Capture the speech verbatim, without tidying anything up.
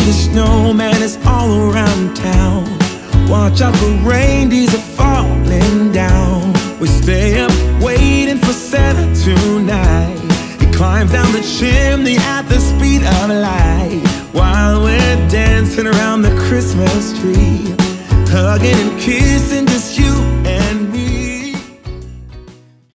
the snowman is all around town. Watch out for reindeers are falling down. We stay up waiting for Santa tonight. He climbs down the chimney at the speed of light, while we're dancing around the Christmas tree, hugging and kissing, just you and